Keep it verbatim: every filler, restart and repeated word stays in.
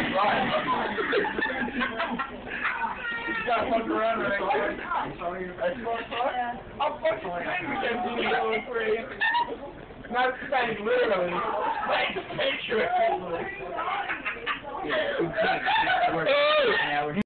Right. You gotta fuck around with it. That's fuck fuck? I'm fucking saying we can't do it for free. Not saying literally. Like, picture it.